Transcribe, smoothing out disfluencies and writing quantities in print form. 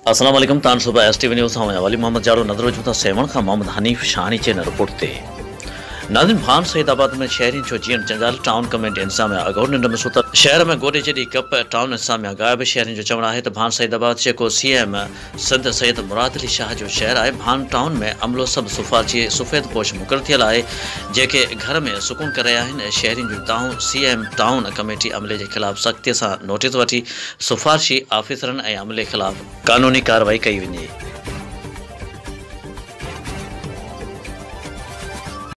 अस्सलाम वालेकुम। तान सुबह STV न्यूज़ वाली मोहम्मद जारो नजर वजूदा सेवन का मोहम्मद हनीफ शानी चैनल रिपोर्ट थे। नादिन भान सईदाबाद में शहरी जो जीवन जंजाल टाउन कमेटी इंतजाम अगौर निंड में सुतर शहर में गोडे जडी कप टाउन इंतजाम गायब शहरी जो चवण है तो भान सईदाबाद जेको CM संत सैयद मुराद अली शाह जो शहर है। भान टाउन में अमलो सब सिफारशी सफ़ेद पोश मुकर थियल है जेके घर में सुकून कर रहा है। शहरी जो CM टाउन कमेटी अमले के खिलाफ सख्ती से नोटिस वठी सिफारशी ऑफिसरन अमले खिलाफ कानूनी कार्रवाई कई वे।